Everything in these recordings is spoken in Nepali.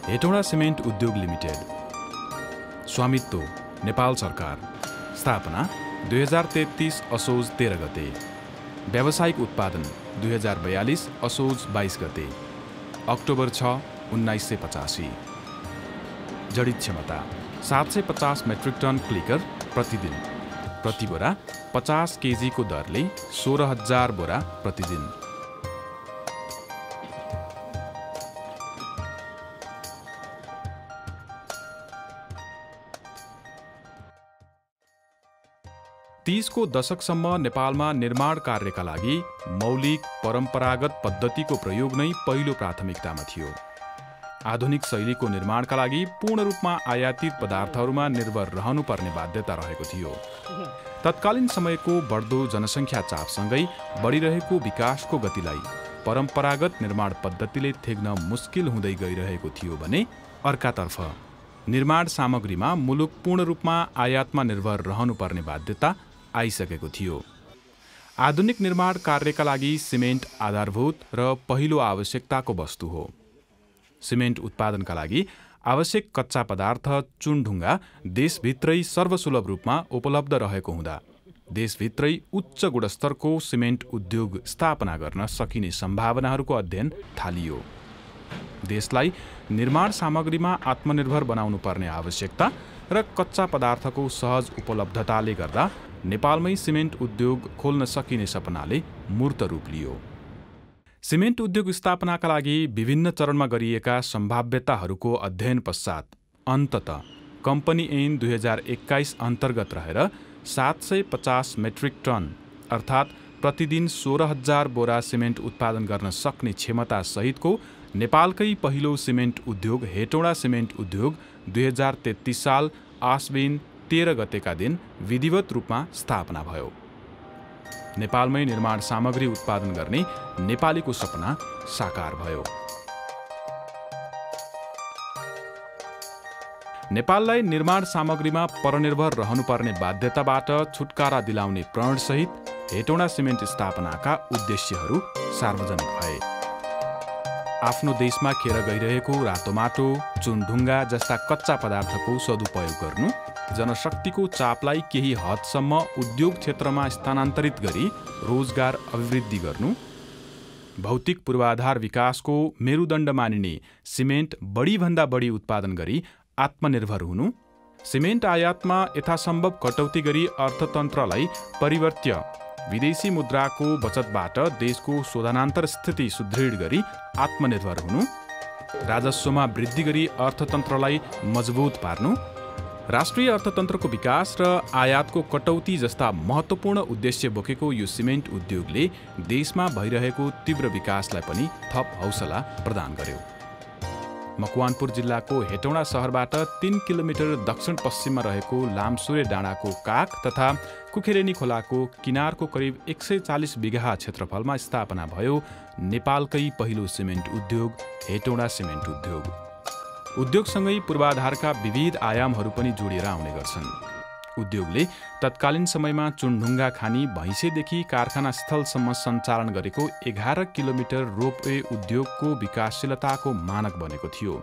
हेटौडा सिमेन्ट उद्योग लिमिटेड। स्वामित्व नेपाल सरकार। स्थापना 2033 असोज 13 गते। व्यावसायिक उत्पादन 2042 असोज 22 गते। अक्टोबर 6, 1985। जडित क्षमता 750 मेट्रिक टन क्लिकर प्रतिदिन। प्रति बोरा 50 केजी को दरले 16,000 बोरा प्रतिदिन। तीसको दशकसम्म नेपालमा निर्माण कार्यका लागि मौलिक परम्परागत पद्धतिको प्रयोग नै पहिलो प्राथमिकतामा थियो। आधुनिक शैलीको निर्माणका लागि पूर्ण रूपमा आयातित पदार्थहरूमा निर्भर रहनुपर्ने बाध्यता रहेको थियो। तत्कालीन समयको बढ्दो जनसङ्ख्या चापसँगै बढिरहेको विकासको गतिलाई परम्परागत निर्माण पद्धतिले थेग्न मुस्किल हुँदै गइरहेको थियो भने अर्कातर्फ निर्माण सामग्रीमा मुलुक पूर्ण रूपमा आयातमा निर्भर रहनुपर्ने बाध्यता आइसकेको थियो। आधुनिक निर्माण कार्यका लागि सिमेन्ट आधारभूत र पहिलो आवश्यकताको वस्तु हो। सिमेन्ट उत्पादनका लागि आवश्यक कच्चा पदार्थ चुनढुङ्गा देशभित्रै सर्वसुलभ रूपमा उपलब्ध रहेको हुँदा देशभित्रै उच्च गुणस्तरको सिमेन्ट उद्योग स्थापना गर्न सकिने सम्भावनाहरूको अध्ययन थालियो। देशलाई निर्माण सामग्रीमा आत्मनिर्भर बनाउनु पर्ने आवश्यकता र कच्चा पदार्थको सहज उपलब्धताले गर्दा नेपालमै सिमेन्ट उद्योग खोल्न सकिने सपनाले मूर्त रूप लियो। सिमेन्ट उद्योग स्थापनाका लागि विभिन्न चरणमा गरिएका सम्भाव्यताहरूको अध्ययन पश्चात अन्ततः कम्पनी ऐन 2021 अन्तर्गत रहेर 750 मेट्रिक टन अर्थात् प्रतिदिन 16,000 बोरा सिमेन्ट उत्पादन गर्न सक्ने क्षमता सहितको नेपालकै पहिलो सिमेन्ट उद्योग हेटौडा सिमेन्ट उद्योग 2033 साल आश्विन 13 गतेका दिन विधिवत रूपमा स्थापना भयो। नेपालमै निर्माण सामग्री उत्पादन गर्ने नेपालीको सपना साकार भयो। नेपाललाई निर्माण सामग्रीमा परनिर्भर रहनुपर्ने बाध्यताबाट छुटकारा दिलाउने प्रणसहित हेटौडा सिमेन्ट स्थापनाका उद्देश्यहरू सार्वजनिक भए। आफ्नो देशमा खेर गइरहेको रातो माटो, चुनढुङ्गा जस्ता कच्चा पदार्थको सदुपयोग गर्नु, जनशक्तिको चापलाई केही हदसम्म उद्योग क्षेत्रमा स्थानान्तरित गरी रोजगार अभिवृद्धि गर्नु, भौतिक पूर्वाधार विकासको मेरुदण्ड मानिने सिमेन्ट बढीभन्दा बढी उत्पादन गरी आत्मनिर्भर हुनु, सिमेन्ट आयातमा यथासम्भव कटौती गरी अर्थतन्त्रलाई परिवर्त्य विदेशी मुद्राको बचतबाट देशको शोधनान्तर स्थिति सुदृढ गरी आत्मनिर्भर हुनु, राजस्वमा वृद्धि गरी अर्थतन्त्रलाई मजबुत पार्नु, राष्ट्रिय अर्थतन्त्रको विकास र आयातको कटौती जस्ता महत्त्वपूर्ण उद्देश्य बोकेको यो सिमेन्ट उद्योगले देशमा भइरहेको तीव्र विकासलाई पनि थप हौसला प्रदान गर्यो। मकवानपुर जिल्लाको हेटौडा सहरबाट 3 किलोमिटर दक्षिण पश्चिममा रहेको लामसुरे डाँडाको काख तथा कुखेरेनी खोलाको किनारको करिब 140 बिघा क्षेत्रफलमा स्थापना भयो नेपालकै पहिलो सिमेन्ट उद्योग हेटौडा सिमेन्ट उद्योग। उद्योगसँगै पूर्वाधारका विविध आयामहरू पनि जोडिएर आउने गर्छन्। उद्योगले तत्कालीन समयमा चुनढुङ्गा खानी भैँसेदेखि कारखाना स्थलसम्म सञ्चालन गरेको 11 किलोमिटर रोपवे उद्योगको विकासशीलताको मानक बनेको थियो।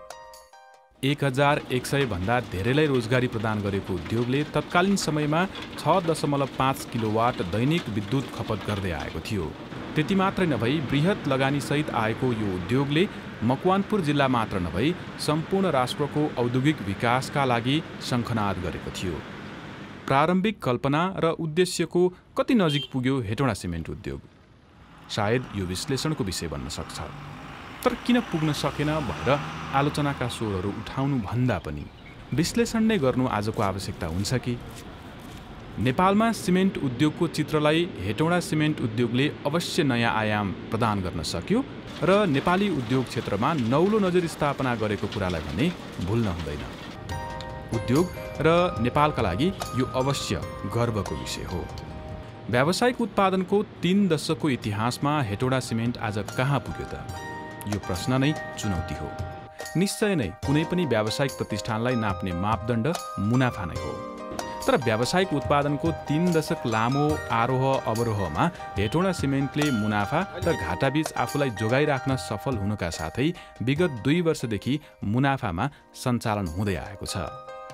1,100 भन्दा धेरैलाई रोजगारी प्रदान गरेको उद्योगले तत्कालीन समयमा 6.5 किलोवाट दैनिक विद्युत खपत गर्दै आएको थियो। त्यति मात्रै नभई बृहत लगानीसहित आएको यो उद्योगले मकवानपुर जिल्ला मात्र नभई सम्पूर्ण राष्ट्रको औद्योगिक विकासका लागि शङ्खनाद गरेको थियो। प्रारम्भिक कल्पना र उद्देश्यको कति नजिक पुग्यो हेटौडा सिमेन्ट उद्योग? सायद यो विश्लेषणको विषय बन्न सक्छ। तर किन पुग्न सकेन भनेर आलोचनाका स्वरहरू उठाउनु भन्दा पनि विश्लेषण नै गर्नु आजको आवश्यकता हुन्छ कि? नेपालमा सिमेन्ट उद्योगको चित्रलाई हेटौडा सिमेन्ट उद्योगले अवश्य नयाँ आयाम प्रदान गर्न सक्यो र नेपाली उद्योग क्षेत्रमा नौलो नजर स्थापना गरेको कुरालाई भने भुल्न हुँदैन। उद्योग र नेपालका लागि यो अवश्य गर्वको विषय हो। व्यावसायिक उत्पादनको 3 दशकको इतिहासमा हेटौडा सिमेन्ट आज कहाँ पुग्यो त? यो प्रश्न नै चुनौती हो। निश्चय नै कुनै पनि व्यावसायिक प्रतिष्ठानलाई नाप्ने मापदण्ड मुनाफा नै हो। तर व्यावसायिक उत्पादनको 3 दशक लामो आरोह अवरोहमा हेटौँडा सिमेन्टले मुनाफा र घाटाबीच आफूलाई जोगाइराख्न सफल हुनुका साथै विगत 2 वर्षदेखि मुनाफामा सञ्चालन हुँदै आएको छ।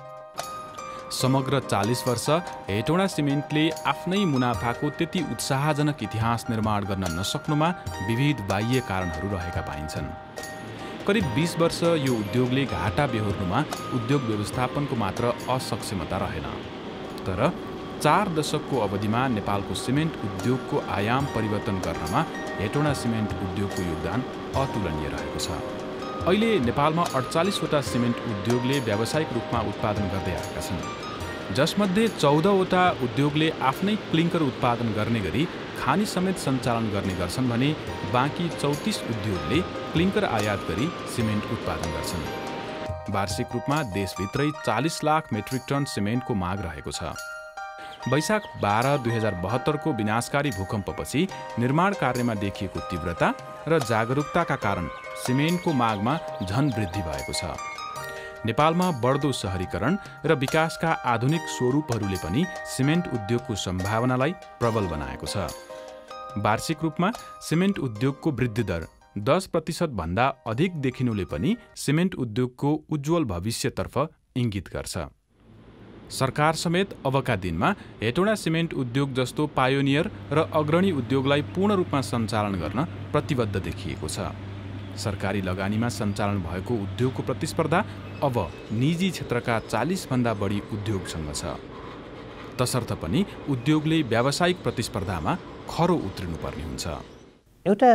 समग्र 40 वर्ष हेटौँडा सिमेन्टले आफ्नै मुनाफाको त्यति उत्साहजनक इतिहास निर्माण गर्न नसक्नुमा विविध बाह्य कारणहरू रहेका पाइन्छन्। करिब 20 वर्ष यो उद्योगले घाटा बेहोर्नुमा उद्योग व्यवस्थापनको मात्र असक्षमता रहेन। तर 4 दशकको अवधिमा नेपालको सिमेन्ट उद्योगको आयाम परिवर्तन गर्नमा हेटौँडा सिमेन्ट उद्योगको योगदान अतुलनीय रहेको छ। अहिले नेपालमा 48 वटा सिमेन्ट उद्योगले व्यावसायिक रूपमा उत्पादन गर्दै आएका छन्, जसमध्ये 14 वटा उद्योगले आफ्नै क्लिङ्कर उत्पादन गर्ने गरी खानी समेत सञ्चालन गर्ने गर्छन् भने बाँकी 34 उद्योगले क्लिङ्कर आयात गरी सिमेन्ट उत्पादन गर्छन्। वार्षिक रूपमा देशभित्रै 40 लाख मेट्रिक टन सिमेन्टको माग रहेको छ। वैशाख 12, 2072 को विनाशकारी भूकम्पपछि निर्माण कार्यमा देखिएको तीव्रता र जागरुकताका कारण सिमेन्टको मागमा झन वृद्धि भएको छ। नेपालमा बढ्दो शहरीकरण र विकासका आधुनिक स्वरूपहरूले पनि सिमेन्ट उद्योगको सम्भावनालाई प्रबल बनाएको छ। वार्षिक रूपमा सिमेन्ट उद्योगको वृद्धि दर 10% भन्दा अधिक देखिनुले पनि सिमेन्ट उद्योगको उज्जवल भविष्यतर्फ इङ्गित गर्छ। सरकार समेत अबका दिनमा हेटौँडा सिमेन्ट उद्योग जस्तो पायोनियर र अग्रणी उद्योगलाई पूर्ण रूपमा सञ्चालन गर्न प्रतिबद्ध देखिएको छ। सरकारी लगानीमा सञ्चालन भएको उद्योगको प्रतिस्पर्धा अब निजी क्षेत्रका 40 भन्दा बढी उद्योगसँग छ। तसर्थ पनि उद्योगले व्यावसायिक प्रतिस्पर्धामा खरो उत्रिनुपर्ने हुन्छ। एउटा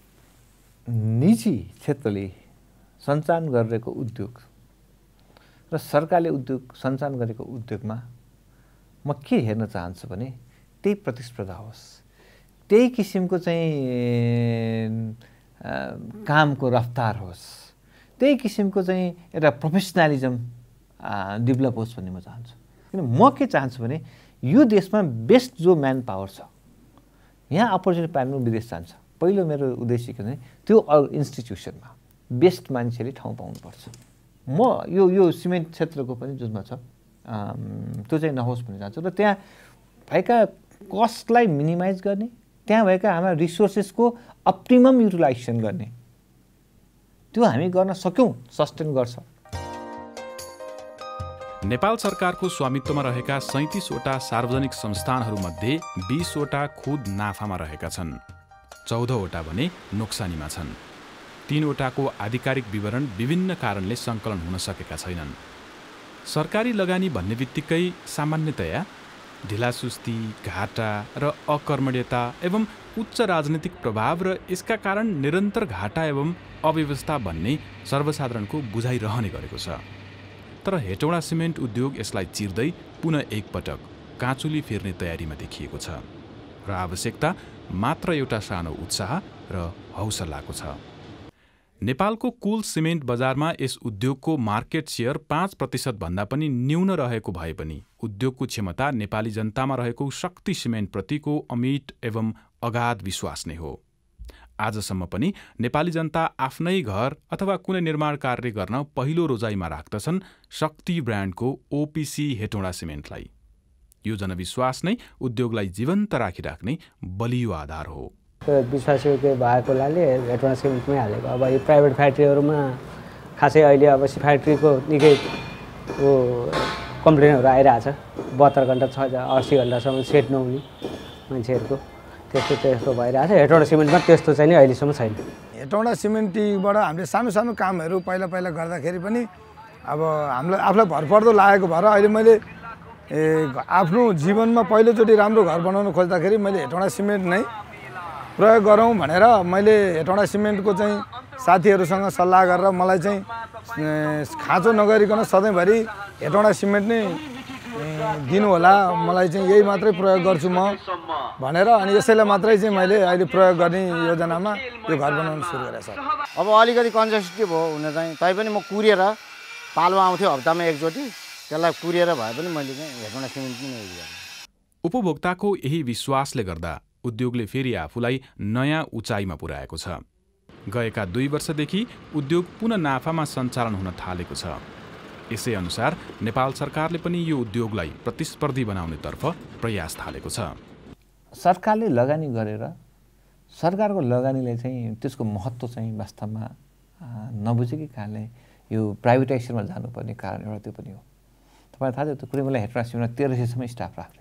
निजी क्षेत्रले सञ्चालन गरेको उद्योग र सरकारले उद्योग सञ्चालन गरेको उद्योगमा म के हेर्न चाहन्छु भने त्यही प्रतिस्पर्धा होस्, त्यही किसिमको चाहिँ कामको रफ्तार होस्, त्यही किसिमको चाहिँ एउटा प्रोफेसनलिजम डेभलप होस् भन्ने म चाहन्छु। किन म के चाहन्छु भने यो देशमा बेस्ट जो म्यान पावर छ, यहाँ अपर्च्युनिटी पाउनु विदेश जान्छ। पहिलो मेरो उद्देश्य के भने त्यो इन्स्टिट्युसनमा बेस्ट मान्छेले ठाउँ पाउनुपर्छ। म यो सिमेन्ट क्षेत्रको पनि जुनमा छ त्यो चाहिँ नहोस् भन्ने चाहन्छु र त्यहाँ भएका कस्टलाई मिनिमाइज गर्ने, त्यहाँ भएका हाम्रा रिसोर्सेसको अप्टिमम युटिलाइजेसन गर्ने, त्यो हामी गर्न सक्यौँ सस्टेन गर्छ। नेपाल सरकारको स्वामित्वमा रहेका 37 वटा सार्वजनिक संस्थानहरूमध्ये 20 वटा खुद नाफामा रहेका छन्, 14 वटा भने नोक्सानीमा छन्। 3 वटाको आधिकारिक विवरण विभिन्न कारणले सङ्कलन हुन सकेका छैनन्। सरकारी लगानी भन्ने बित्तिकै सामान्यतया ढिलासुस्ती, घाटा र अकर्मण्यता एवं उच्च राजनीतिक प्रभाव र यसका कारण निरन्तर घाटा एवं अव्यवस्था भन्ने सर्वसाधारणको बुझाइ रहने गरेको छ। तर हेटौँडा सिमेन्ट उद्योग यसलाई चिर्दै पुनः एकपटक काँचुली फेर्ने तयारीमा देखिएको छ र आवश्यकता मात्र एउटा सानो उत्साह र हौसलाको छ। नेपालको कुल सिमेन्ट बजारमा यस उद्योगको मार्केट सेयर 5% भन्दा पनि न्यून रहेको भए पनि उद्योगको क्षमता नेपाली जनतामा रहेको शक्ति सिमेन्टप्रतिको अमिट एवं अगाध विश्वास नै हो। आजसम्म पनि नेपाली जनता आफ्नै घर अथवा कुनै निर्माण कार्य गर्न पहिलो रोजाइमा राख्दछन् शक्ति ब्रान्डको ओपिसी हेटौँडा सिमेन्टलाई। यो जनविश्वास नै उद्योगलाई जीवन्त राखिराख्ने बलियो आधार हो। विश्वास भएकोले हेटौँडा सिमेन्टमै हालेको। अब यो प्राइभेट फ्याक्ट्रीहरूमा खासै अहिले अब फ्याक्ट्रीको निकै कम्प्लेनहरू आइरहेछ। 72 घण्टा 80 घण्टासम्म सेट नहुने मान्छेहरूको त्यस्तो भइरहेछ। हेटौँडा सिमेन्टमा त्यस्तो चाहिँ नि अहिलेसम्म छैन। हेटौँडा सिमेन्टबाट हामीले सानो सानो कामहरू पहिला गर्दाखेरि पनि अब हामीलाई आफूलाई भरपर्दो लागेको भएर अहिले मैले आफ्नो जीवनमा पहिलोचोटि राम्रो घर बनाउन खोज्दाखेरि मैले हेटौँडा सिमेन्ट नै प्रयोग गरौँ भनेर मैले हेटौँडा सिमेन्टको चाहिँ साथीहरूसँग सल्लाह गरेर मलाई चाहिँ खाँचो नगरिकन सधैँभरि हेटौँडा सिमेन्ट नै दिनु होला, मलाई चाहिँ यही मात्रै प्रयोग गर्छु म भनेर अनि यसैलाई मात्रै चाहिँ मैले अहिले प्रयोग गर्ने योजनामा यो घर बनाउन सुरु गरेँ सर। अब अलिकति कन्जस्टिभ हो हुन चाहिँ, तैपनि म कुरेर पालो आउँथ्यो हप्तामा एकचोटि, त्यसलाई कुरेर भए पनि मैले चाहिँ हेटौँडा सिमेन्ट नै युज गरेँ। उपभोक्ताको यही विश्वासले गर्दा उद्योगले फेरि आफूलाई नयाँ उचाइमा पुर्याएको छ। गएका 2 वर्षदेखि उद्योग पुनः नाफामा सञ्चालन हुन थालेको छ। यसै अनुसार नेपाल सरकारले पनि यो उद्योगलाई प्रतिस्पर्धी बनाउनेतर्फ प्रयास थालेको छ। सरकारले लगानी गरेर सरकारको लगानीले चाहिँ त्यसको महत्त्व चाहिँ वास्तवमा नबुझेकै कारणले यो प्राइभेटाइजेसनमा जानुपर्ने कारण एउटा त्यो पनि हो। तपाईँलाई थाहा छ त्यो कुनै बेला हेडमास्टर सिमेन्टमा 1300सम्म स्टाफ राख्ने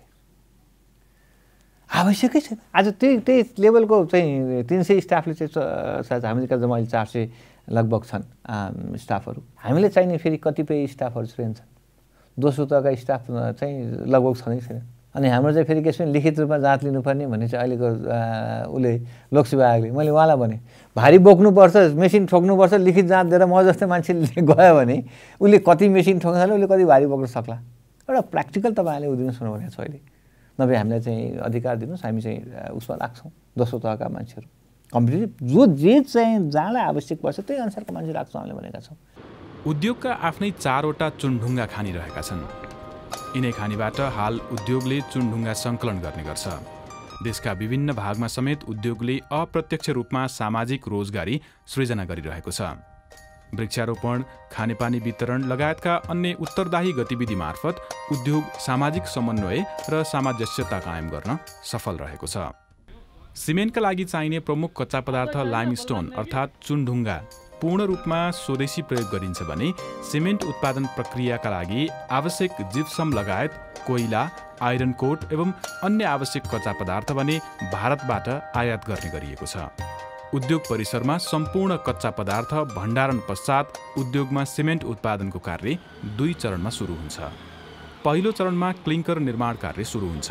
आवश्यकै छैन। आज त्यही लेभलको चाहिँ 300 स्टाफले चाहिँ हामीले कहाँ जम्मा 400 लगभग छन् स्टाफहरू। हामीले चाहिने फेरि कतिपय स्टाफहरू ट्रेन छन्, दोस्रो तहका स्टाफ चाहिँ लगभग छँदै छैन। अनि हाम्रो चाहिँ फेरि के छ भने लिखित रूपमा जाँच लिनुपर्ने भन्ने चाहिँ अहिलेको उसले लोकसेवा आयोगले, मैले उहाँलाई भने भारी बोक्नुपर्छ, मेसिन ठोक्नुपर्छ, लिखित जाँच दिएर म जस्तै मान्छेले गयो भने उसले कति मेसिन ठोक्न सक्ला, उसले कति भारी बोक्न सक्ला। एउटा प्र्याक्टिकल तपाईँहरूले उदिनुहोस् भनेको छ अहिले। नभए हामीलाई चाहिँ अधिकार दिनुहोस्, हामी चाहिँ उसमा राख्छौँ दोस्रो तहका मान्छेहरू कम्पिटेटिभ जो जे चाहिँ जहाँलाई आवश्यक पर्छ त्यही अनुसारको मान्छे राख्छौँ हामीले भनेका छौँ। उद्योगका आफ्नै 4वटा चुनढुङ्गा खानी रहेका छन्। यिनै खानीबाट हाल उद्योगले चुनढुङ्गा सङ्कलन गर्ने गर्छ। देशका विभिन्न भागमा समेत उद्योगले अप्रत्यक्ष रूपमा सामाजिक रोजगारी सृजना गरिरहेको छ। वृक्षारोपण, खानेपानी वितरण लगायतका अन्य उत्तरदायी गतिविधि मार्फत उद्योग सामाजिक समन्वय र सामञ्जस्यता कायम गर्न सफल रहेको छ। सिमेन्टका लागि चाहिने प्रमुख कच्चा पदार्थ लाइमस्टोन अर्थात् चुनढुङ्गा पूर्ण रूपमा स्वदेशी प्रयोग गरिन्छ भने सिमेन्ट उत्पादन प्रक्रियाका लागि आवश्यक जिप्सम लगायत कोइला, आइरन कोट एवं अन्य आवश्यक कच्चा पदार्थ भने भारतबाट आयात गर्ने गरिएको छ। उद्योग परिसरमा सम्पूर्ण कच्चा पदार्थ भण्डारण पश्चात उद्योगमा सिमेन्ट उत्पादनको कार्य 2 चरणमा सुरु हुन्छ। पहिलो चरणमा क्लिङ्कर निर्माण कार्य सुरु हुन्छ।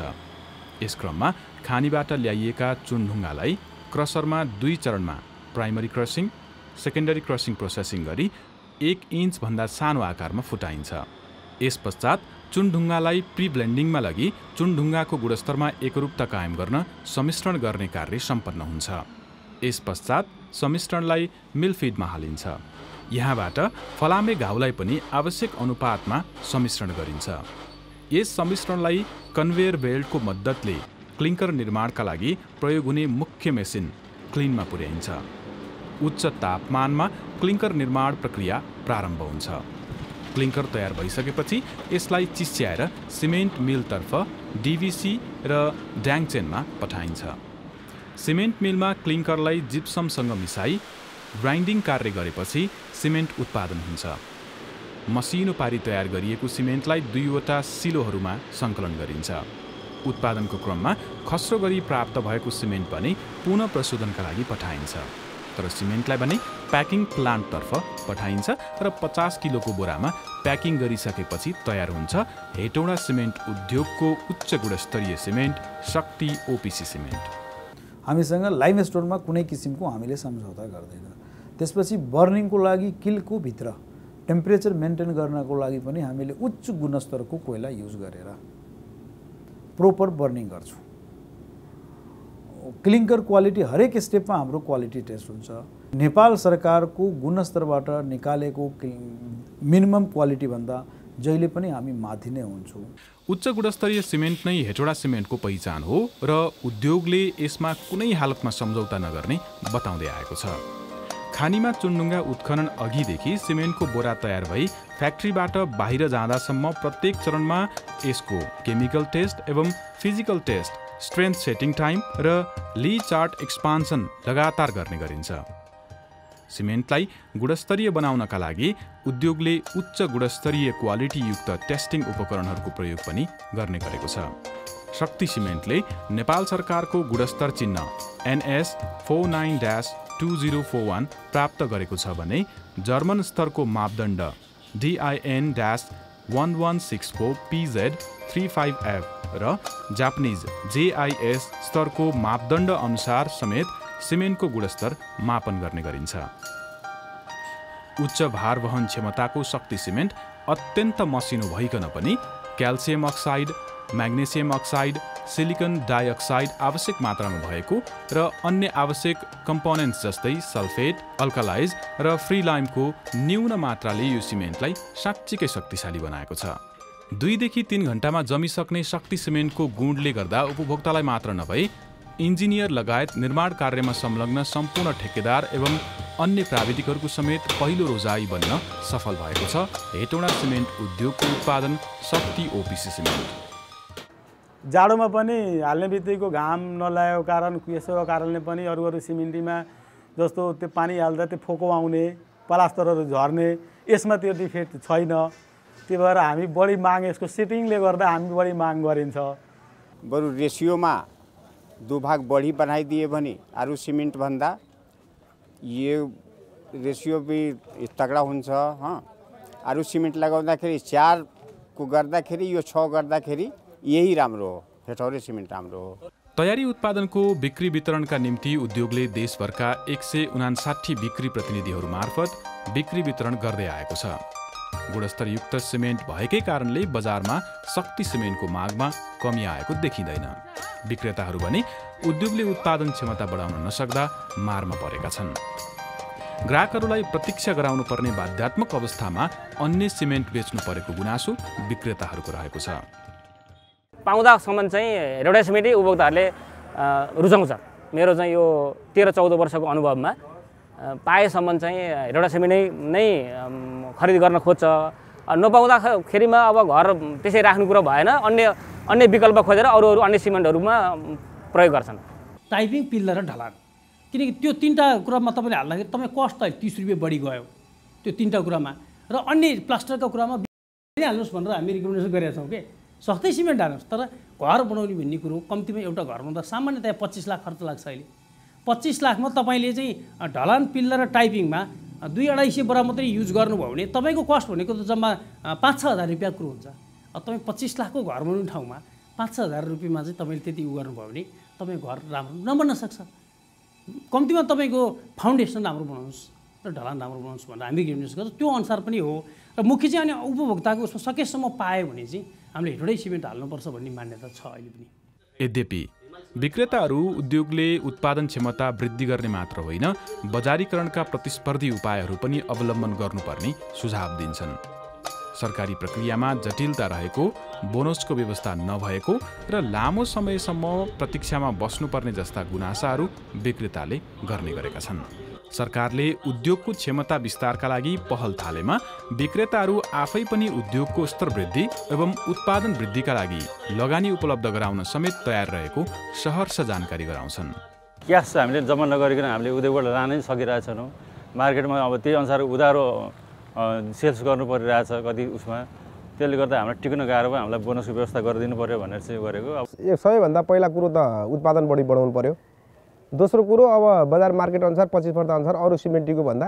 यस क्रममा खानीबाट ल्याइएका चुनढुङ्गालाई क्रसरमा 2 चरणमा primary crushing, secondary crushing processing गरी 1 इन्चभन्दा सानो आकारमा फुटाइन्छ। यस पश्चात चुनढुङ्गालाई प्री ब्लेन्डिङमा लगी चुनढुङ्गाको गुणस्तरमा एकरूपता कायम गर्न सम्मिश्रण गर्ने कार्य सम्पन्न हुन्छ। यस पश्चात सम्मिश्रणलाई मिल फिडमा हालिन्छ। यहाँबाट फलामे घाउलाई पनि आवश्यक अनुपातमा सम्मिश्रण गरिन्छ। यस सम्मिश्रणलाई कन्भेयर बेल्टको मद्दतले क्लिङ्कर निर्माणका लागि प्रयोग हुने मुख्य मेसिन क्लिनमा पुर्याइन्छ। उच्च तापमानमा क्लिङ्कर निर्माण प्रक्रिया प्रारम्भ हुन्छ। क्लिङ्कर तयार भइसकेपछि यसलाई चिस्याएर सिमेन्ट मिलतर्फ डिभिसी र ड्याङचेनमा पठाइन्छ। सिमेन्ट मिलमा क्लिङ्करलाई जिप्समसँग मिसाई ग्राइन्डिङ कार्य गरेपछि सिमेन्ट उत्पादन हुन्छ। मसिनो पारी तयार गरिएको सिमेन्टलाई 2वटा सिलोहरूमा सङ्कलन गरिन्छ। उत्पादनको क्रममा खस्रो गरी प्राप्त भएको सिमेन्ट पनि पुनः प्रशोधनका लागि पठाइन्छ। तर सिमेन्टलाई भने प्याकिङ प्लान्टतर्फ पठाइन्छ र 50 किलोको बोरामा प्याकिङ गरिसकेपछि तयार हुन्छ हेटौँडा सिमेन्ट उद्योगको उच्च गुणस्तरीय सिमेन्ट शक्ति ओपिसी सिमेन्ट। हामीसँग लाइमस्टोनमा कुनै किसिमको हामीले सम्झौता गर्दैन। त्यसपछि बर्निङको लागि किलको भित्र टेम्परेचर मेन्टेन गर्नको लागि पनि हामीले उच्च गुणस्तरको कोइला युज गरेर प्रोपर बर्निङ गर्छौँ। क्लिङ्कर क्वालिटी हरेक स्टेपमा हाम्रो क्वालिटी टेस्ट हुन्छ। नेपाल सरकारको गुणस्तरबाट निकालेको मिनिमम क्वालिटीभन्दा जहिले पनि हामी माथि नै हुन्छौँ। उच्च गुणस्तरीय सिमेन्ट नै हेटौडा सिमेन्टको पहिचान हो र उद्योगले यसमा कुनै हालतमा सम्झौता नगर्ने बताउँदै आएको छ। खानीमा चुनढुङ्गा उत्खनन अघिदेखि सिमेन्टको बोरा तयार भई फ्याक्ट्रीबाट बाहिर जाँदासम्म प्रत्येक चरणमा यसको केमिकल टेस्ट एवं physical test, strength setting time र ली चार्ट एक्सपान्सन लगातार गर्ने गरिन्छ। सिमेन्टलाई गुणस्तरीय बनाउनका लागि उद्योगले उच्च गुणस्तरीय क्वालिटीयुक्त टेस्टिङ उपकरणहरूको प्रयोग पनि गर्ने गरेको छ। शक्ति सिमेन्टले नेपाल सरकारको गुणस्तर चिन्ह NS 49-2041 प्राप्त गरेको छ भने जर्मन स्तरको मापदण्ड DIN-1164PZ35F र जापानिज JIS स्तरको मापदण्ड अनुसार समेत सिमेन्टको गुणस्तर मापन गर्ने गरिन्छ। उच्च भार वहन क्षमताको शक्ति सिमेन्ट अत्यन्त मसिनो भइकन पनि calcium oxide, magnesium oxide, silicon dioxide आवश्यक मात्रामा भएको र अन्य आवश्यक कम्पोनेन्ट्स जस्तै सल्फेट, अल्कलाइज र फ्री लाइमको न्यून मात्राले यो सिमेन्टलाई साँच्चीकै शक्तिशाली बनाएको छ। 2 देखि 3 घण्टामा जमिसक्ने शक्ति सिमेन्टको गुणले गर्दा उपभोक्तालाई मात्र नभई इन्जिनियर लगायत निर्माण कार्यमा संलग्न सम्पूर्ण ठेकेदार एवं अन्य प्राविधिकहरूको समेत पहिलो रोजाई बन्न सफल भएको छ हेटौँडा सिमेन्ट उद्योगको उत्पादन शक्ति ओपिसी सिमेन्ट। जाडोमा पनि हाल्ने बित्तिको घाम नलागेको कारण यसोको कारणले पनि अरू सिमेन्टीमा जस्तो त्यो पानी हाल्दा त्यो फोको आउने प्लास्टरहरू झर्ने यसमा त्यो डिफेक्ट छैन। त्यही भएर हामी बढी माग यसको सेटिङले गर्दा हामी बढी माग गरिन्छ। बरु रेसियोमा 2 भाग बढी बनाइदिए भने अरू सिमेन्ट भन्दा यो रेसियो भी तगडा हुन्छ। अरू सिमेन्ट लगाउँदाखेरि 4 को गर्दाखेरि यो 6 गर्दाखेरि यही राम्रो हो, हेटौडे सिमेन्ट राम्रो हो। तयारी उत्पादनको बिक्री वितरणका निम्ति उद्योगले देशभरका 159 बिक्री प्रतिनिधिहरू मार्फत बिक्री वितरण गर्दै आएको छ। गुणस्तरयुक्त सिमेन्ट भएकै कारणले बजारमा शक्ति सिमेन्टको मागमा कमी आएको देखिँदैन। विक्रेताहरू भने उद्योगले उत्पादन क्षमता बढाउन नसक्दा मारमा परेका छन्। ग्राहकहरूलाई प्रतीक्षा गराउनु पर्ने बाध्यात्मक अवस्थामा अन्य सिमेन्ट बेच्नु परेको गुनासो विक्रेताहरूको रहेको छ। पाउँदासम्म चाहिँ हेटौँडा सिमेन्टै उपभोक्ताहरूले रुचाउँछ। मेरो चाहिँ यो 13-14 वर्षको अनुभवमा पाएसम्म चाहिँ हेटौँडा सिमेन्ट नै खरिद गर्न खोज्छ। नपाउँदाखेरिमा अब घर त्यसै राख्नु कुरो भएन, अन्य विकल्प खोजेर अरू अन्य सिमेन्टहरूमा प्रयोग गर्छन्। टाइपिङ, पिल्लर र ढलान, किनकि त्यो 3टा कुरामा तपाईँले हाल्दाखेरि तपाईँ कस्ट त 30 रुपियाँ बढी गयो त्यो 3टा कुरामा, र अन्य प्लास्टरका कुरामा हाल्नुहोस् भनेर हामी रिकमेन्डेसन गरेका छौँ कि सस्तै सिमेन्ट हाल्नुहोस्। तर घर बनाउने भन्ने कुरो कम्तीमा एउटा घर बनाउँदा सामान्यतया 25 लाख खर्च लाग्छ। अहिले 25 लाखमा तपाईँले चाहिँ ढलान, पिल्लर र टाइपिङमा 2-250 बोरा मात्रै युज गर्नुभयो भने तपाईँको कस्ट भनेको त जम्मा 5-6 हजार रुपियाँ कुरो हुन्छ। अब तपाईँ 25 लाखको घर बनाउने ठाउँमा 5-6 हजार रुपियाँमा चाहिँ तपाईँले त्यति गर्नुभयो भने तपाईँ घर राम्रो नबन्न सक्छ। कम्तीमा तपाईँको फाउन्डेसन राम्रो बनाउनुहोस् र ढलान राम्रो बनाउनुहोस् भनेर हामी रिकमेन्डेसन गर्छौँ। त्यो अनुसार पनि हो र मुख्य चाहिँ अनि उपभोक्ताको उसमा सकेसम्म पायो भने चाहिँ हामीले हेटौँडै सिमेन्ट हाल्नुपर्छ भन्ने मान्यता छ अहिले पनि। यद्यपि विक्रेताहरू उद्योगले उत्पादन क्षमता वृद्धि गर्ने मात्र होइन, बजारीकरणका प्रतिस्पर्धी उपायहरू पनि अवलम्बन गर्नुपर्ने सुझाव दिन्छन्। सरकारी प्रक्रियामा जटिलता रहेको, बोनसको व्यवस्था नभएको र लामो समयसम्म प्रतीक्षामा बस्नुपर्ने जस्ता गुनासाहरू विक्रेताले गर्ने गरेका छन्। सरकारले उद्योगको क्षमता विस्तारका लागि पहल थालेमा विक्रेताहरू आफै पनि उद्योगको स्तर वृद्धि एवं उत्पादन वृद्धिका लागि लगानी उपलब्ध गराउन समेत तयार रहेको सहर्ष जानकारी गराउँछन्। क्यास हामीले जम्मा नगरिकन हामीले उद्योगबाट लानै सकिरहेछौँ। मार्केटमा अब त्यही अनुसार उधारो सेल्स गर्नु परिरहेछ कति उसमा, त्यसले गर्दा हामीलाई टिक्न गाह्रो भयो। हामीलाई बोनसको व्यवस्था गरिदिनु पर्यो भनेर चाहिँ गरेको। सबैभन्दा पहिला कुरो त उत्पादन बढी बढाउनु पर्यो। दोस्रो कुरो अब बजार मार्केट अनुसार 25% अनुसार अरू सिमेन्टीको भन्दा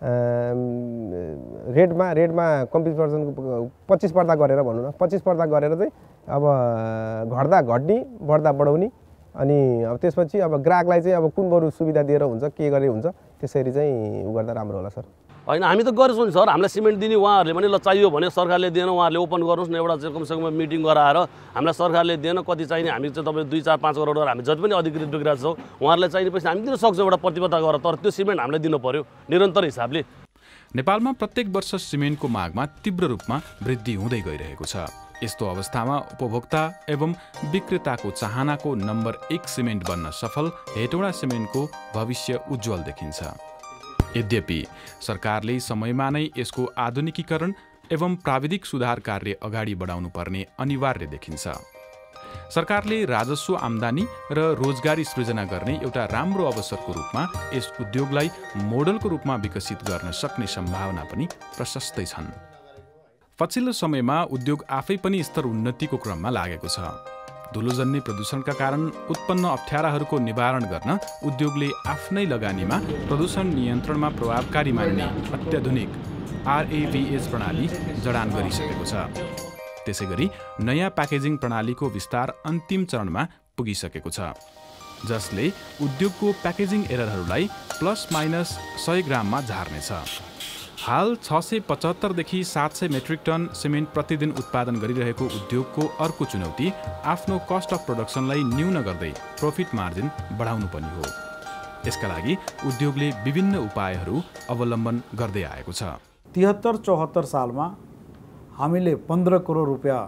रेटमा कम्पिटिसनको 25% गरेर भनौँ न, 25% गरेर चाहिँ अब घट्दा घट्ने बढ्दा बढाउने, अनि अब त्यसपछि अब ग्राहकलाई चाहिँ अब कुन बरु सुविधा दिएर हुन्छ, के गरे हुन्छ, त्यसरी चाहिँ उ गर्दा राम्रो होला सर। होइन, हामी त गर्छौँ नि सर, हामीलाई सिमेन्ट दिने उहाँहरूले भने ल चाहियो भने सरकारले दिएन, उहाँहरूले ओपन गर्नुहोस् न, एउटा कमसेकम मिटिङ गराएर हामीलाई सरकारले दिएन कति चाहिने, हामी चाहिँ तपाईँ 2-4-5 करोड हामी जति पनि अधिकृत विक्रेता छौँ उहाँहरूलाई चाहिने पैसा हामी दिन सक्छौँ एउटा प्रतिबद्धता गरेर, तर त्यो सिमेन्ट हामीलाई दिनु पर्यो निरन्तर हिसाबले। नेपालमा प्रत्येक वर्ष सिमेन्टको मागमा तीव्र रूपमा वृद्धि हुँदै गइरहेको छ। यस्तो अवस्थामा उपभोक्ता एवं विक्रेताको चाहनाको नम्बर 1 सिमेन्ट बन्न सफल हेटौँडा सिमेन्टको भविष्य उज्जवल देखिन्छ। यद्यपि सरकारले समयमा नै यसको आधुनिकीकरण एवं प्राविधिक सुधार कार्य अगाडि बढाउनु पर्ने अनिवार्य देखिन्छ। सरकारले राजस्व आम्दानी र रोजगारी सृजना गर्ने एउटा राम्रो अवसरको रूपमा यस उद्योगलाई मोडलको रूपमा विकसित गर्न सक्ने सम्भावना पनि प्रशस्तै छन्। पछिल्लो समयमा उद्योग आफै पनि स्तर उन्नतिको क्रममा लागेको छ। धुलोजन्य प्रदूषणका कारण उत्पन्न अप्ठ्याराहरूको निवारण गर्न उद्योगले आफ्नै लगानीमा प्रदूषण नियन्त्रणमा प्रभावकारी मान्ने अत्याधुनिक RAVH प्रणाली जडान गरिसकेको छ। त्यसैगरी नयाँ प्याकेजिङ प्रणालीको विस्तार अन्तिम चरणमा पुगिसकेको छ, जसले उद्योगको प्याकेजिङ एररहरूलाई ±100 ग्राममा झार्नेछ। हाल 675 देखि 700 मेट्रिक टन सिमेन्ट प्रतिदिन उत्पादन गरिरहेको उद्योगको अर्को चुनौती आफ्नो कस्ट अफ प्रोडक्सनलाई न्यून गर्दै प्रॉफिट मार्जिन बढाउनु पनि हो। यसका लागि उद्योगले विभिन्न उपायहरू अवलम्बन गर्दै आएको छ। 73-74 सालमा हामीले 15 करोड रुपियाँ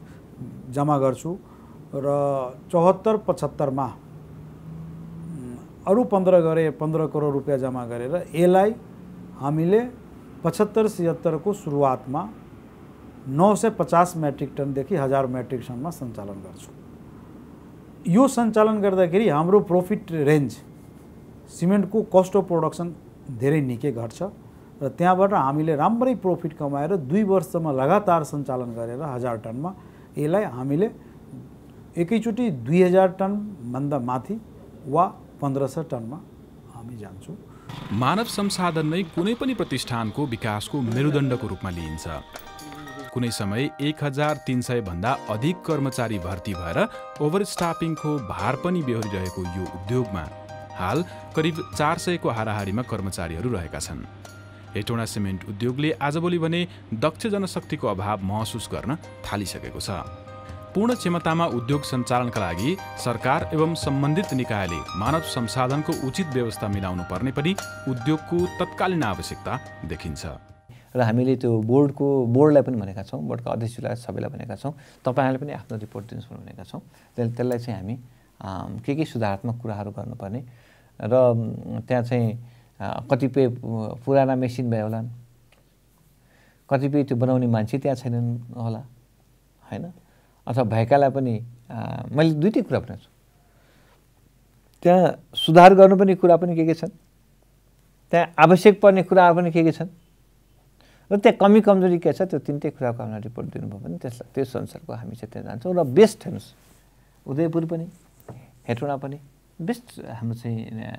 जम्मा गर्छु र 74-75 मा अरू 15 करोड रुपियाँ जम्मा गरेर यसलाई हामीले 75-76 को सुरुवातमा 950 मेट्रिक टनदेखि 1000 मेट्रिक टनमा सञ्चालन गर्छौँ। यो सञ्चालन गर्दाखेरि हाम्रो प्रॉफिट रेन्ज सिमेन्टको कस्ट अफ प्रोडक्सन धेरै निकै घट्छ र त्यहाँबाट हामीले राम्रै प्रॉफिट कमाएर 2 वर्षमा लगातार सञ्चालन गरेर 1000 टनमा यसलाई हामीले एकैचोटि 2000 टन भन्दा माथि वा 1500 टनमा हामी जान्छौँ। मानव संसाधन नै कुनै पनि प्रतिष्ठानको विकासको मेरुदण्डको रूपमा लिइन्छ। कुनै समय 1300 भन्दा अधिक कर्मचारी भर्ती भएर ओभरस्टाफिङको भार पनि बेहोरिरहेको यो उद्योगमा हाल करिब 400 को हाराहारीमा कर्मचारीहरू रहेका छन्। हेटौँडा सिमेन्ट उद्योगले आजभोलि भने दक्ष जनशक्तिको अभाव महसुस गर्न थालिसकेको छ। पूर्ण क्षमतामा उद्योग सञ्चालनका लागि सरकार एवं सम्बन्धित निकायले मानव संसाधनको उचित व्यवस्था मिलाउनु पर्ने पनि उद्योगको तत्कालीन आवश्यकता देखिन्छ। र हामीले त्यो बोर्डलाई पनि भनेका छौँ, बोर्डका अध्यक्षलाई सबैलाई भनेका छौँ, तपाईँहरूले पनि आफ्नो रिपोर्ट दिनुहोस् भनेका छौँ। त्यसलाई चाहिँ हामी के सुधारात्मक कुराहरू गर्नुपर्ने र त्यहाँ चाहिँ कतिपय पुराना मेसिन भए होला, कतिपय त्यो बनाउने मान्छे त्यहाँ छैनन् होला हैन, अथवा भएकालाई पनि मैले दुईटै कुरा भनेको छु। त्यहाँ सुधार गर्नुपर्ने कुरा पनि के छन्, त्यहाँ आवश्यक पर्ने कुराहरू पनि के छन् र त्यहाँ कमी कमजोरी के छ, त्यो तिनटै कुराको हामीलाई रिपोर्ट दिनुभयो भने त्यसलाई त्यस अनुसारको हामी चाहिँ त्यहाँ जान्छौँ। र बेस्ट हेर्नुहोस्, उदयपुर पनि हेटौँडा पनि बेस्ट हाम्रो चाहिँ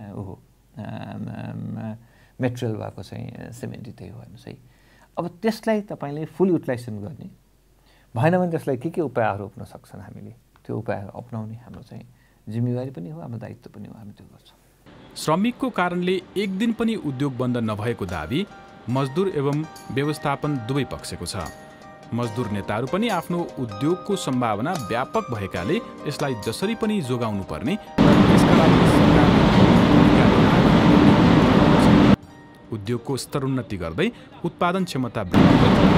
मेटेरियल भएको चाहिँ सिमेन्ट त्यही हो हेर्नुहोस् है। अब त्यसलाई तपाईँले फुल युटिलाइजेसन गर्ने भएन भने त्यसलाई के उपायहरू अप्नाउन सक्छन्, हामीले त्यो उपायहरू अप्नाउने हाम्रो चाहिँ जिम्मेवारी पनि हो, हाम्रो दायित्व पनि हो, हामी त्यो गर्छौँ। श्रमिकको कारणले एक दिन पनि उद्योग बन्द नभएको दाबी मजदुर एवं व्यवस्थापन दुवै पक्षको छ। मजदुर नेताहरू पनि आफ्नो उद्योगको सम्भावना व्यापक भएकाले यसलाई जसरी पनि जोगाउनु पर्ने, यसका लागि उद्योगको स्तरोन्नति गर्दै उत्पादन क्षमता वृद्धि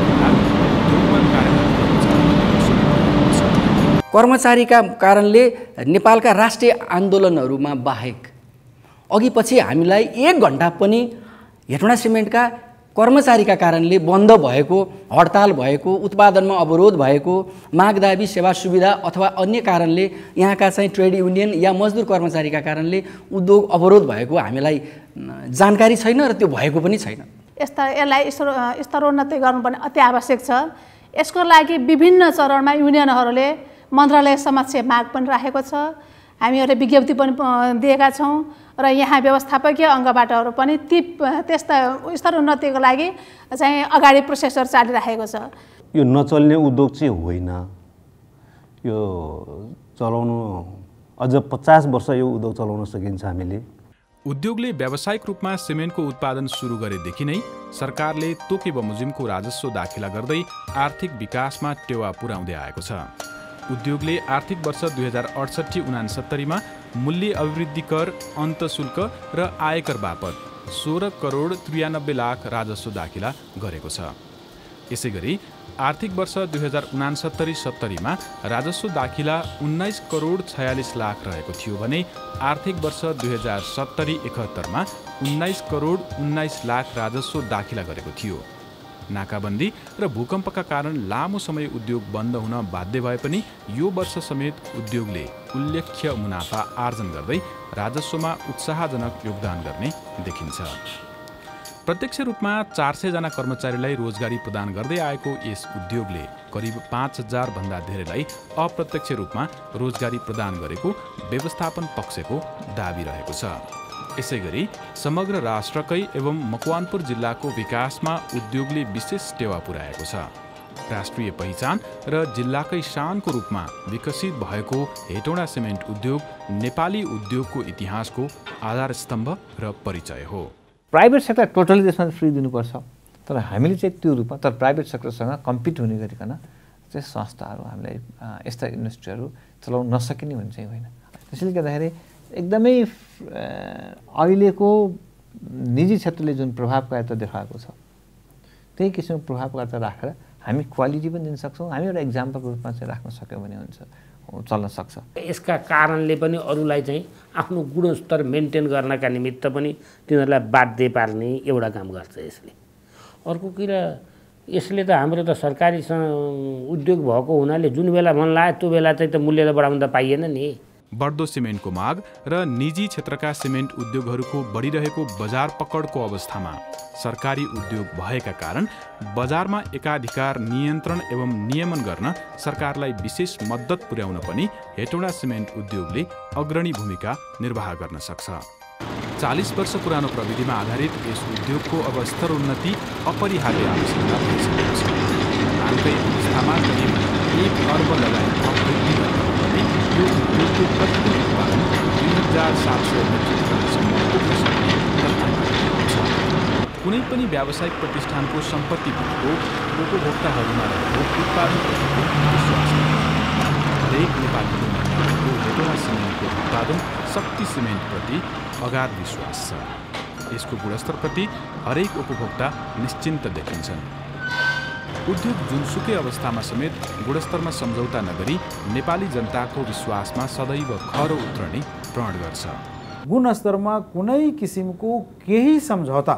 कर्मचारीका कारणले नेपालका राष्ट्रिय आन्दोलनहरूमा बाहेक अघि पछि हामीलाई 1 घण्टा पनि हेटौँडा सिमेन्टका कर्मचारीका कारणले बन्द भएको, हडताल भएको, उत्पादनमा अवरोध भएको, मागदाबी सेवा सुविधा अथवा अन्य कारणले यहाँका चाहिँ ट्रेड युनियन या मजदुर कर्मचारीका कारणले उद्योग अवरोध भएको हामीलाई जानकारी छैन र त्यो भएको पनि छैन। यसलाई स्तरोन्नति गर्नुपर्ने अति आवश्यक छ। यसको लागि विभिन्न चरणमा युनियनहरूले मन्त्रालय समक्ष माग पनि राखेको छ, हामीहरूले विज्ञप्ति पनि दिएका छौँ र यहाँ व्यवस्थापकीय अङ्गबाटहरू पनि त्यस्ता स्तरोन्नतिको लागि चाहिँ अगाडि प्रोसेसर चालिरहेको छ। यो नचल्ने उद्योग चाहिँ होइन, यो चलाउनु अझ 50 वर्ष यो उद्योग चलाउन सकिन्छ हामीले। उद्योगले व्यावसायिक रूपमा सिमेन्टको उत्पादन सुरु गरेदेखि नै सरकारले तोके बमोजिमको राजस्व दाखिला गर्दै आर्थिक विकासमा टेवा पुर्याउँदै आएको छ। उद्योगले आर्थिक वर्ष 2068-69 मा मूल्य अभिवृद्धि कर, अन्तशुल्क र आयकर बापत 16 करोड 93 लाख राजस्व दाखिला गरेको छ। यसैगरी आर्थिक वर्ष 2069-70 मा राजस्व दाखिला 19 करोड 46 लाख रहेको थियो भने आर्थिक वर्ष 2070-71 मा 19 करोड 19 लाख राजस्व दाखिला गरेको थियो। नाकाबन्दी र भूकम्पका कारण लामो समय उद्योग बन्द हुन बाध्य भए पनि यो वर्ष समेत उद्योगले उल्लेख्य मुनाफा आर्जन गर्दै राजस्वमा उत्साहजनक योगदान गर्ने देखिन्छ। प्रत्यक्ष रूपमा 400 जना कर्मचारीलाई रोजगारी प्रदान गर्दै आएको यस उद्योगले करिब 5000 भन्दा धेरैलाई अप्रत्यक्ष रूपमा रोजगारी प्रदान गरेको व्यवस्थापन पक्षको दाबी रहेको छ। यसैगरी समग्र राष्ट्रकै एवं मकवानपुर जिल्लाको विकासमा उद्योगले विशेष टेवा पुर्याएको छ। राष्ट्रिय पहिचान र जिल्लाकै शानको रूपमा विकसित भएको हेटौँडा सिमेन्ट उद्योग नेपाली उद्योगको इतिहासको आधारस्तम्भ र परिचय हो। प्राइभेट सेक्टर टोटली त्यसमा फ्री दिनुपर्छ, तर हामीले चाहिँ त्यो रूपमा तर प्राइभेट सेक्टरसँग कम्पिट हुने गरिकन चाहिँ संस्थाहरू हामीलाई यस्ता इन्डस्ट्रीहरू चलाउन नसकिने भने चाहिँ होइन। त्यसैले गर्दाखेरि एकदमै अहिलेको निजी क्षेत्रले जुन प्रभावकारिता देखाएको छ त्यही किसिमको प्रभावकारिता राखेर हामी क्वालिटी पनि दिन सक्छौँ। हामी एउटा इक्जाम्पलको रूपमा चाहिँ राख्न सक्यौँ भने हुन्छ। चल्न सक्छ। यसका कारणले पनि अरूलाई चाहिँ आफ्नो गुणस्तर मेन्टेन गर्नका निमित्त पनि तिनीहरूलाई बाध्य पार्ने एउटा काम गर्छ यसले। अर्को कुरा यसले त हाम्रो त सरकारी उद्योग भएको हुनाले जुन बेला मन लाग्यो त्यो बेला चाहिँ त मूल्य त बढाउन त पाइएन नि। बढ्दो सिमेन्टको माग र निजी क्षेत्रका सिमेन्ट उद्योगहरूको बढिरहेको बजार पकडको अवस्थामा सरकारी उद्योग भएका कारण बजारमा एकाधिकार नियन्त्रण एवं नियमन गर्न सरकारलाई विशेष मद्दत पुर्याउन पनि हेटौँडा सिमेन्ट उद्योगले अग्रणी भूमिका निर्वाह गर्न सक्छ। 40 वर्ष पुरानो प्रविधिमा आधारित यस उद्योगको अब स्तरोन्नति अपरिहार्य आवश्यकता भइसकेको छ। हालकै अवस्थामा करिब 1 अर्ब लगायत वृद्धि गर्नुपर्ने यो उद्योगको प्रतिदिन उत्पादन 2700 मेट्रिक टनसम्म पुग्न सक्ने तथ्याङ्क छ। कुनै पनि व्यावसायिक प्रतिष्ठानको सम्पत्ति भनेको उपभोक्ताहरूमा रहेको उत्पादनप्रतिको विश्वास हो। हरेक नेपालीको मनमा रहेको हेटौँडा सिमेन्टको उत्पादन शक्ति सिमेन्टप्रति अगाध विश्वास छ। यसको गुणस्तरप्रति हरेक उपभोक्ता निश्चिन्त देखिन्छन्। उद्योग जुनसुकै अवस्थामा समेत गुणस्तरमा सम्झौता नगरी नेपाली जनताको विश्वासमा सदैव खरो उत्रने प्रण गर्छ। गुणस्तरमा कुनै किसिमको केही सम्झौता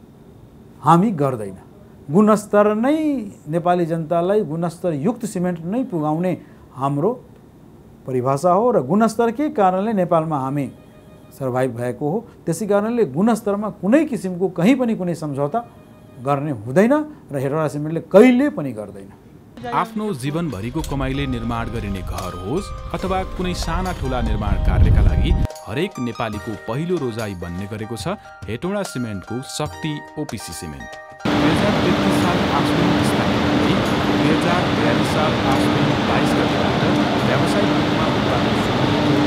हामी गर्दैन। गुणस्तर नै नेपाली जनतालाई गुणस्तरयुक्त सिमेन्ट नै पुगाउने हाम्रो परिभाषा हो र गुणस्तरकै कारणले नेपालमा हामी सर्भाइभ भएको हो। त्यसै कारणले गुणस्तरमा कुनै किसिमको कहीँ पनि कुनै सम्झौता गर्ने हुँदैन र हेटौँडा सिमेन्टले कहिले पनि गर्दैन। आफ्नो जीवनभरिको कमाइले निर्माण गरिने घर होस् अथवा कुनै साना ठुला निर्माण कार्यका लागि हरेक नेपालीको पहिलो रोजाइ बन्ने गरेको छ हेटौँडा सिमेन्टको शक्ति ओपिसी सिमेन्ट। 2033 साल आश्विन स्थापित गरी 2042 साल आश्विन 22 गतिबाट व्यावसायिक रूपमा उत्पादन सुरु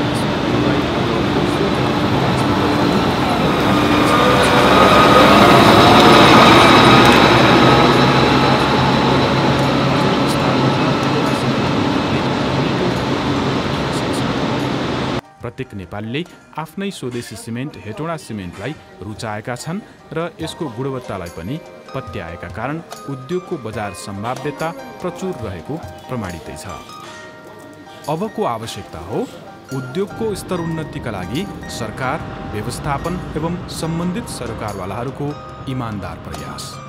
प्रत्येक नेपालीले आफ्नै स्वदेशी सिमेन्ट हेटौँडा सिमेन्टलाई रुचाएका छन् र यसको गुणवत्तालाई पनि पत्याएका कारण उद्योगको बजार सम्भाव्यता प्रचुर रहेको प्रमाणितै छ। अबको आवश्यकता हो उद्योगको स्तरोन्नतिका लागि सरकार, व्यवस्थापन एवं सम्बन्धित सरकारवालाहरूको इमानदार प्रयास।